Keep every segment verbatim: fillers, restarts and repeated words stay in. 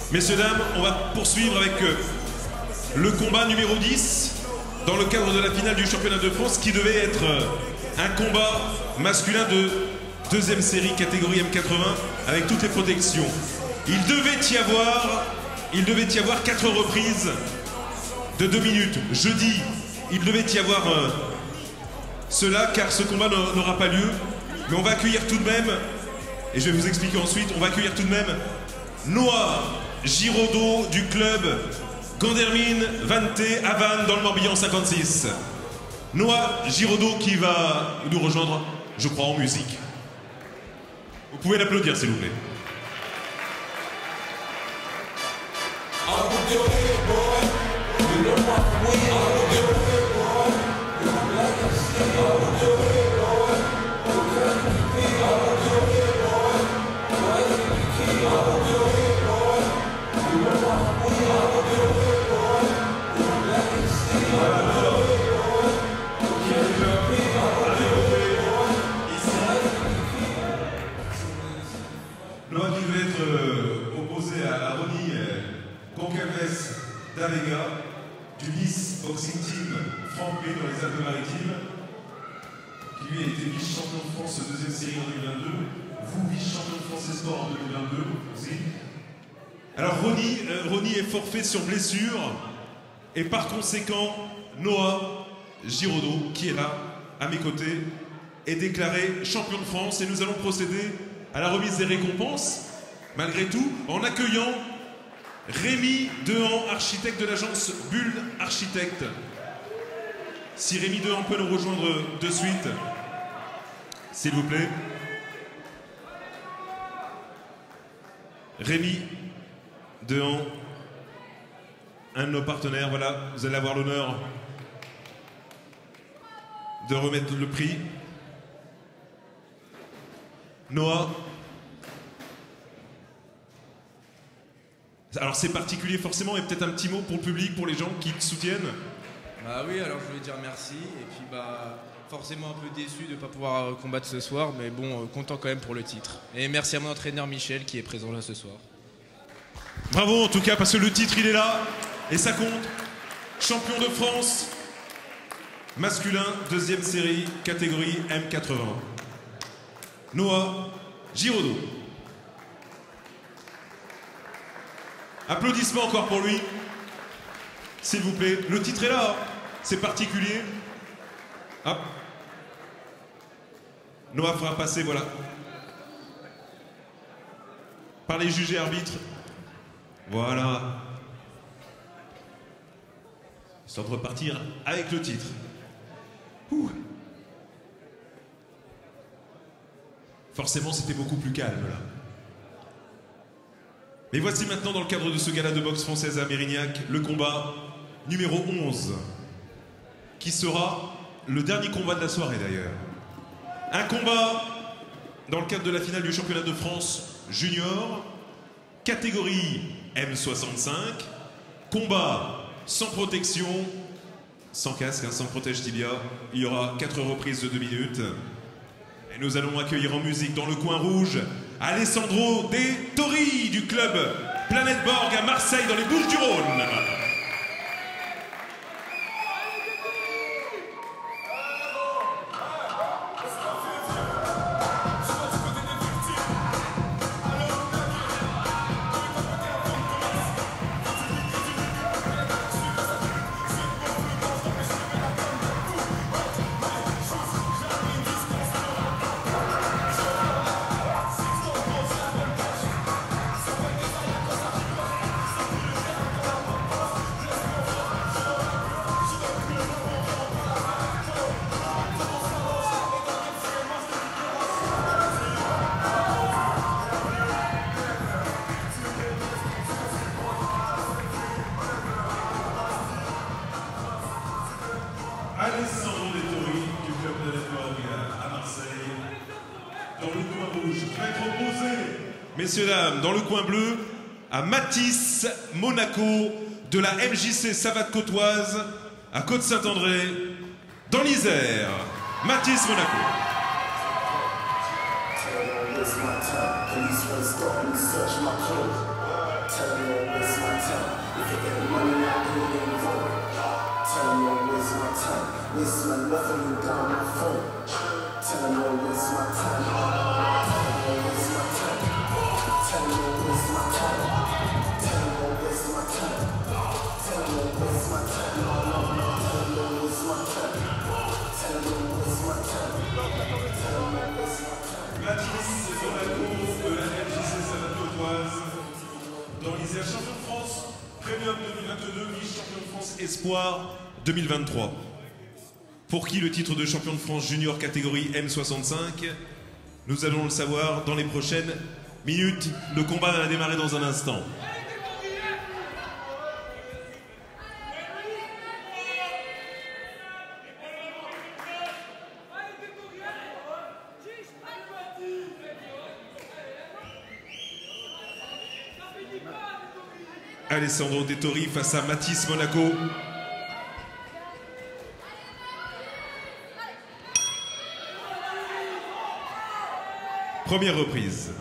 Messieurs, dames, on va poursuivre avec euh, le combat numéro dix dans le cadre de la finale du championnat de France qui devait être euh, un combat masculin de deuxième série catégorie M quatre-vingts avec toutes les protections. Il devait y avoir, il devait y avoir quatre reprises de deux minutes. Jeudi, il devait y avoir euh, cela car ce combat n'aura pas lieu. Mais on va accueillir tout de même, et je vais vous expliquer ensuite, on va accueillir tout de même Noah Giraudot du club Gandermin Vante à Vannes dans le Morbihan cinquante-six. Noah Giraudot qui va nous rejoindre, je crois, en musique. Vous pouvez l'applaudir s'il vous plaît. Noah qui devait être euh, opposé à, à Ronnie euh, Goncalves d'Avega du Nice Boxing Team Franck-P dans les Alpes-Maritimes, qui lui a été vice-champion de France deuxième série en deux mille vingt-deux, vous vice-champion de France Esport en deux mille vingt-deux aussi. Alors Ronnie, euh, Ronnie est forfait sur blessure et par conséquent Noah Giraudot qui est là à mes côtés est déclaré champion de France et nous allons procéder à la remise des récompenses, malgré tout, en accueillant Rémi Dehan, architecte de l'agence Bulle Architecte. Si Rémi Dehan peut nous rejoindre de suite, s'il vous plaît. Rémi Dehan, un de nos partenaires, voilà, vous allez avoir l'honneur de remettre le prix. Noah, alors c'est particulier forcément, et peut-être un petit mot pour le public, pour les gens qui te soutiennent. Bah oui, alors je voulais dire merci, et puis bah forcément un peu déçu de ne pas pouvoir euh, combattre ce soir, mais bon, euh, content quand même pour le titre. Et merci à mon entraîneur Michel qui est présent là ce soir. Bravo en tout cas, parce que le titre il est là, et ça compte. Champion de France, masculin, deuxième série, catégorie M quatre-vingts. Noah Giraudot. Applaudissements encore pour lui, s'il vous plaît. Le titre est là, c'est particulier. Hop. Noah fera passer, voilà, par les jugés arbitres. Voilà. Histoire de repartir avec le titre. Ouh. Forcément, c'était beaucoup plus calme, là. Mais voici maintenant, dans le cadre de ce gala de boxe française à Mérignac, le combat numéro onze, qui sera le dernier combat de la soirée, d'ailleurs. Un combat dans le cadre de la finale du championnat de France junior, catégorie M soixante-cinq, combat sans protection, sans casque, hein, sans protège tibia. Il y aura quatre reprises de deux minutes. Et nous allons accueillir en musique dans le coin rouge Alessandro De Tori du club Planète Borg à Marseille dans les Bouches-du-Rhône. Alessandro De Tori du club Planète Borg à Marseille. Dans le coin rouge, je vais être opposé, messieurs, dames, dans le coin bleu, à Mathis Monaco de la M J C Savate Côtoise à Côte-Saint-André, dans l'Isère. Mathis Monaco. It's my time, police wanna stop and search my clothes. Tell them don't waste my time. If you get money, I'll do it in vote. Tell them don't waste my time. Waste my nothing, you got my phone. Tell them don't waste my time. Tell them don't waste my time. Tell them don't waste my time. Tell them don't waste my time. Tell them don't waste my time. No, no, no. Tell them don't waste my time. Tell them don't waste my time. Tell them don't waste my time. Mathis Monaco de la M J C Savane-Côtoise. Dans l'Isère, champion de France, Premium deux mille vingt-deux, vice-champion de France Espoir deux mille vingt-trois. Pour qui le titre de champion de France junior catégorie M soixante-cinq? Nous allons le savoir dans les prochaines minutes. Le combat va démarrer dans un instant. Alessandro Dettori face à Mathis Monaco. Première reprise.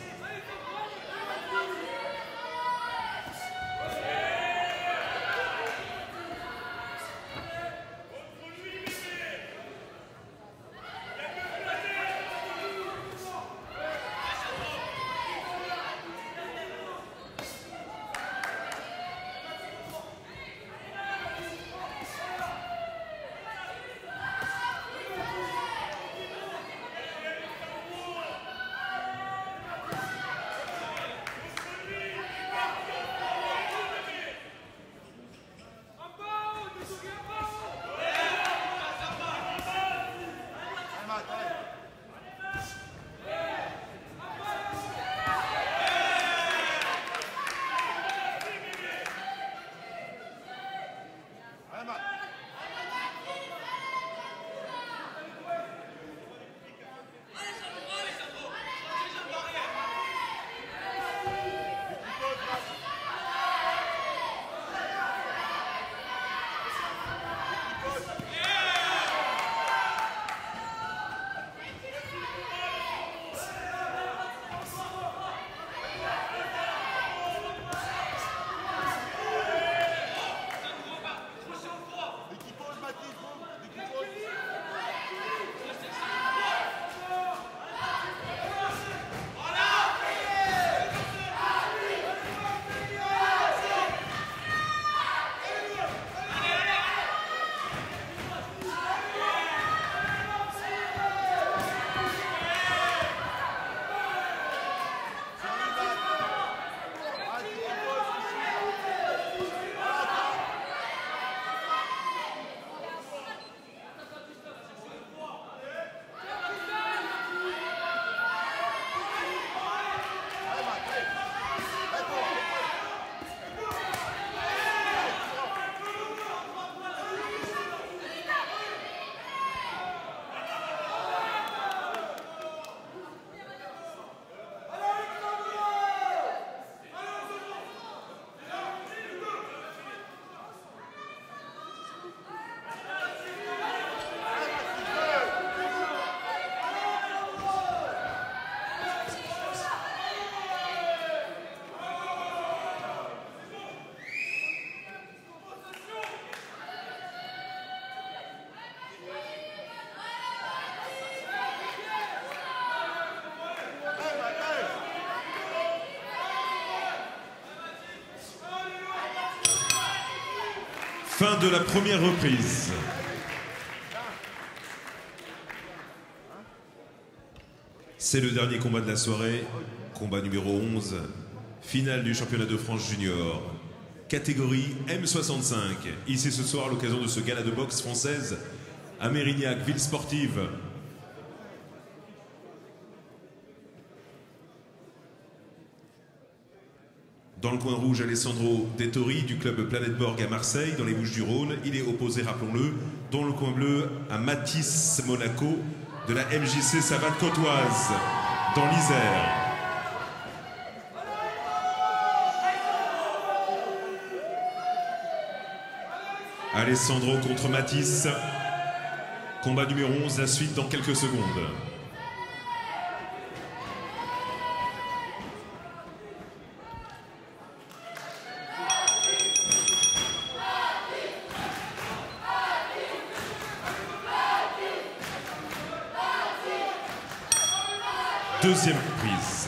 Fin de la première reprise. C'est le dernier combat de la soirée, combat numéro onze, finale du championnat de France junior, catégorie M soixante-cinq. Ici ce soir, à l'occasion de ce gala de boxe française à Mérignac, ville sportive. Dans le coin rouge, Alessandro Dettori du club Planète Borg à Marseille, dans les Bouches-du-Rhône. Il est opposé, rappelons-le, dans le coin bleu, à Mathis Monaco de la M J C Savane-Côtoise, dans l'Isère. Alessandro contre Mathis. Combat numéro onze, la suite dans quelques secondes. deuxième prise.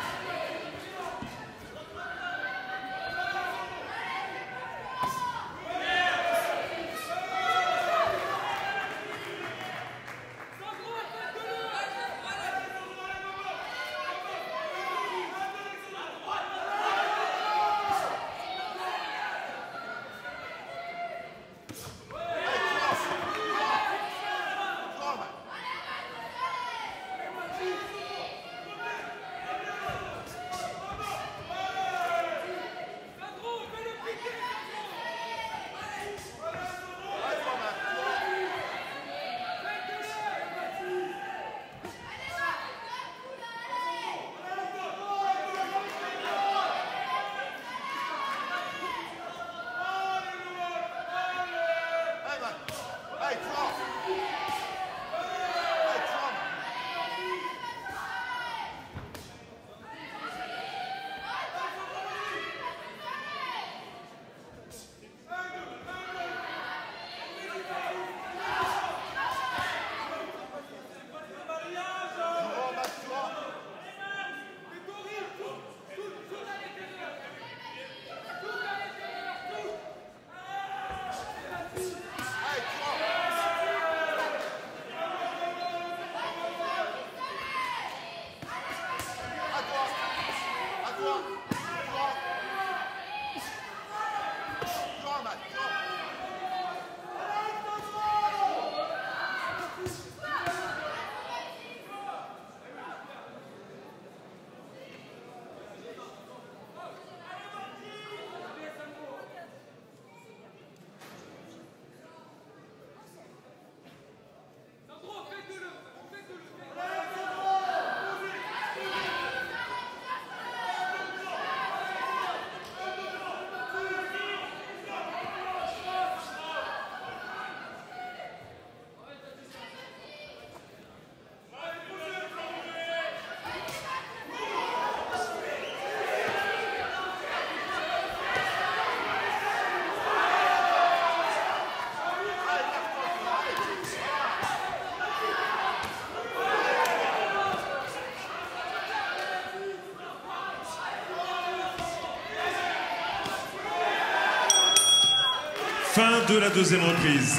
Fin de la deuxième reprise.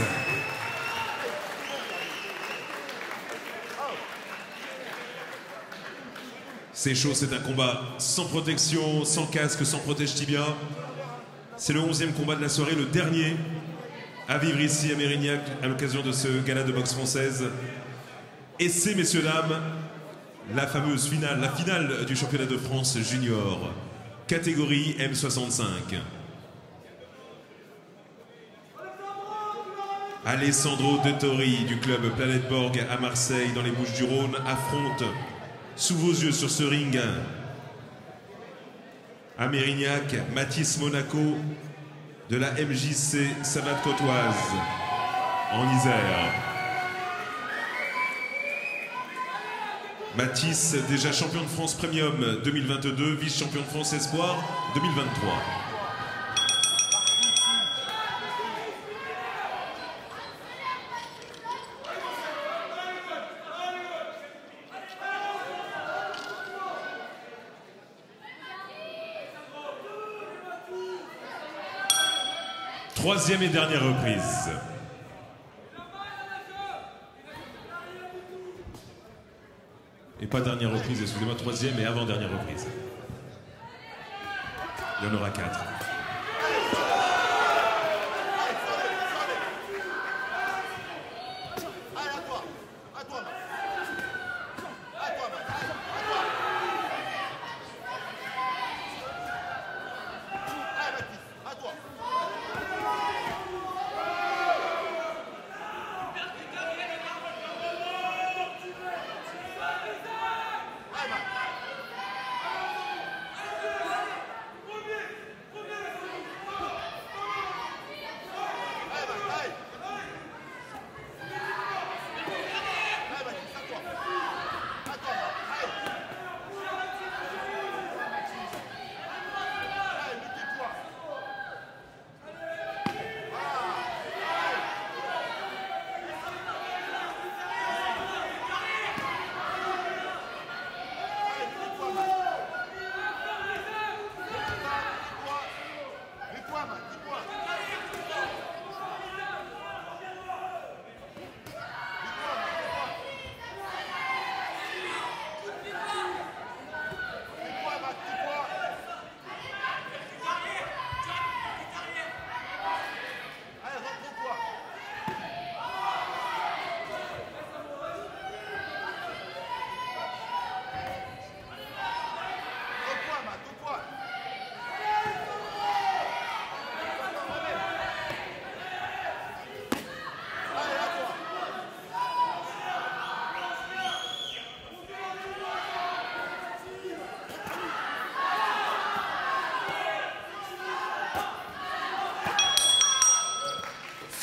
C'est chaud, c'est un combat sans protection, sans casque, sans protège tibia. C'est le onzième combat de la soirée, le dernier à vivre ici à Mérignac à l'occasion de ce gala de boxe française. Et c'est, messieurs, dames, la fameuse finale, la finale du championnat de France junior, catégorie M soixante-cinq. Alessandro De Tori du club Planète Borg à Marseille dans les Bouches-du-Rhône affronte sous vos yeux sur ce ring à Mérignac Mathis Monaco de la M J C Savate-Côtoise en Isère. Mathis, déjà champion de France Premium deux mille vingt-deux, vice-champion de France Espoir deux mille vingt-trois. Troisième et dernière reprise. Et pas dernière reprise, excusez-moi, troisième et avant-dernière reprise. Il y en aura quatre.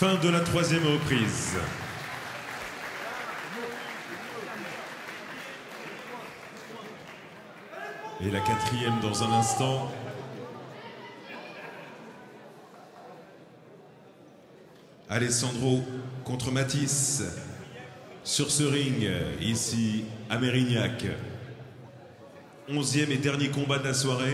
Fin de la troisième reprise. Et la quatrième dans un instant. Alessandro contre Matisse sur ce ring, ici à Mérignac. Onzième et dernier combat de la soirée.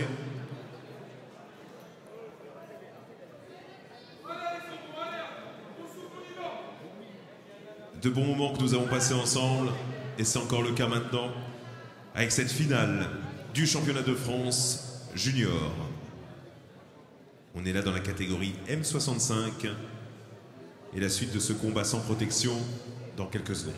De bons moments que nous avons passés ensemble, et c'est encore le cas maintenant, avec cette finale du championnat de France junior. On est là dans la catégorie M soixante-cinq, et la suite de ce combat sans protection dans quelques secondes.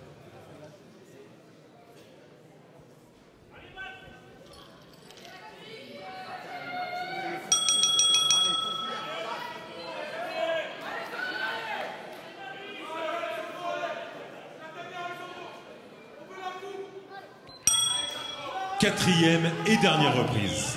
Quatrième et dernière reprise.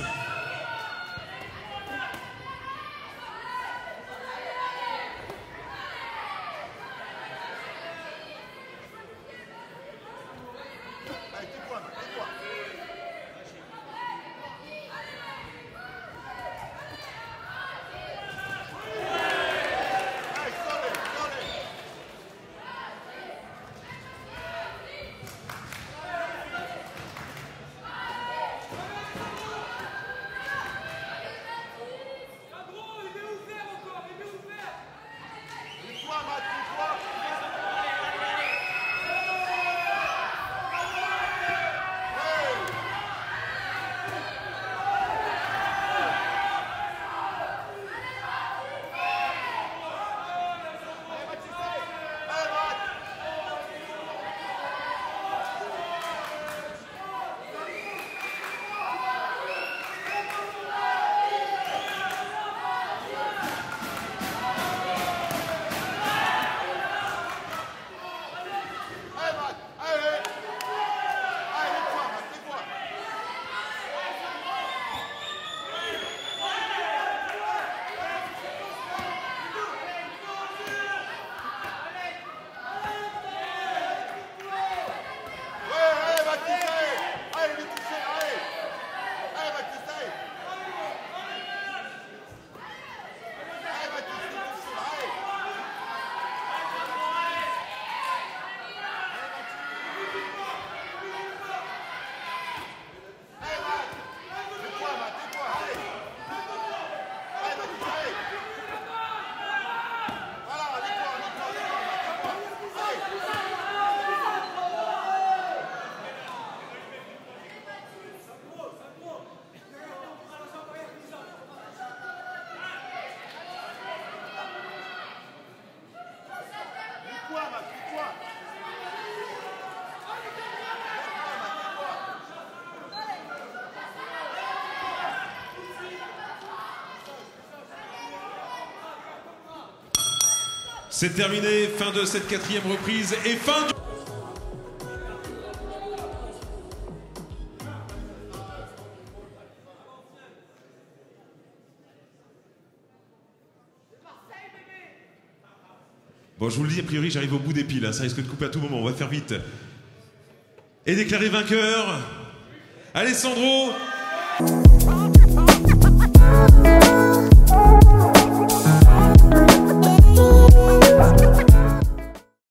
C'est terminé, fin de cette quatrième reprise et fin du... Bon, je vous le dis, a priori, j'arrive au bout des piles, hein, ça risque de couper à tout moment, on va faire vite. Et déclaré vainqueur, Alessandro